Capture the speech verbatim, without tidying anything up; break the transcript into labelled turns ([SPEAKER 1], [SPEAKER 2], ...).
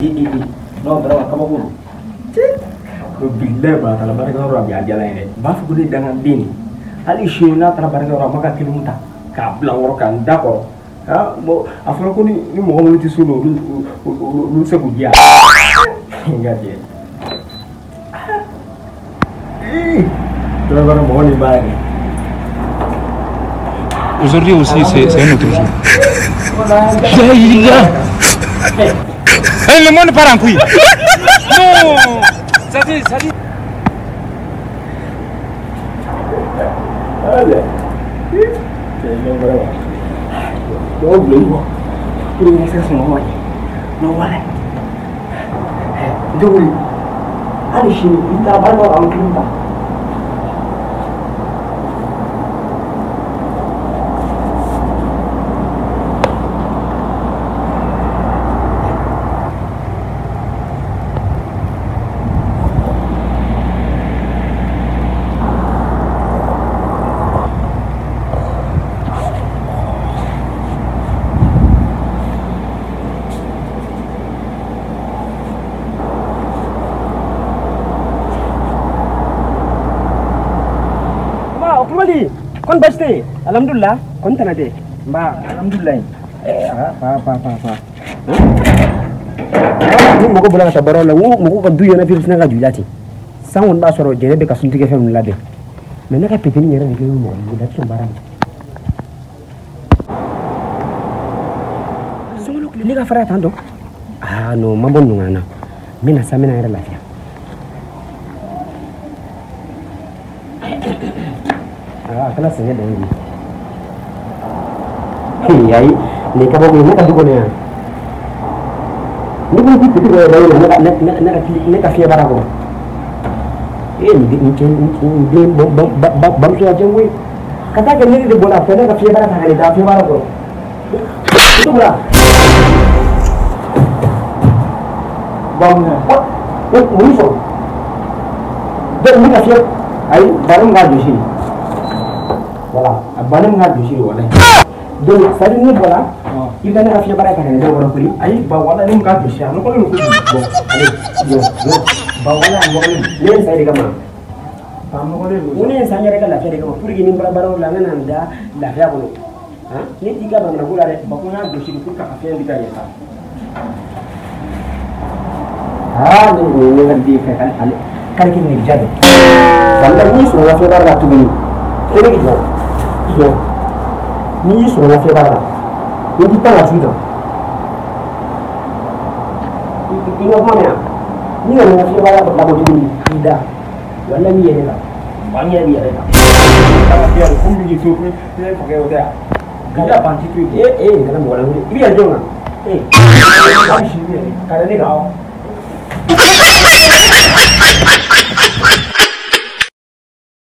[SPEAKER 1] No, pero kamu guru. Bila ba tala baraka ro abi ajala ene. Ba fu gudi dengan dini. Ali shina tala baraka ro maka kilumuta. Ka bla woro kan d'accord. Ha mo afro ko ni ni mo mo ti sulu lu se ku dia. Ngati. Eh. Tala baraka mo ni ba ni.
[SPEAKER 2] Aujourd'hui aussi c'est c'est un autre jour. Eh, le monde part en couille. Non. Ça dit, ça dit.
[SPEAKER 1] Allez. C'est bien vraiment. Non, bleu. Pour une expression moi. Non, voilà. Donc, allez chez nous, il t'a pas en climat. Kon baste alhamdulillah kon tanate ba alhamdulillah eh pa pa pa pa ni moko bola ta baro la wo moko ko duyo na virus na ga julati san won ba soro jere be ka sunti ke fem labe mais na ka pepini yere ni mo mo da tun baram so lo ni ga fara tando ah no mabon no ngana mina samina yere lafiya kala sanya da yi yayi ne ka bago ne ka dugo ne ni ko ti dugo da yi na na na ne ka fiye barago eh ni ni ken ni bam bam bam so ajen we kata ke ni de bola fa ne ka fiye barago ne da fiye barago itu bra bam ne ko ni so da ni ka fiye ai barum ga dushi voilà abanam nga dossier wala donc ça dit ni voilà il va na fiya baraka ne do wala kuli ay ba wala ni nga dossier no ko no ko bon allez yo yo ba wala mo ne ne sai daga ma ba mo ko ne ne sai daga la daga ma pour ni bara bara la na da la ya ko ha ni diga ba na gula re ba ko na dossier pour ka fiya diga ya ah ni ni ne di ka kan ale kan ki ni jado wala ni so la fiya bara tu ni ini gitu yo ni so la fiya bara ni kita la tu do ini apa ya ni la fiya bara ba ko ni ida wala ni yele la banyak dia ada kalau dia pun begitu pun dia pakai hotel kita panci tu eh eh kalau mau orang ini dia jangan eh kami sini kalau ni kau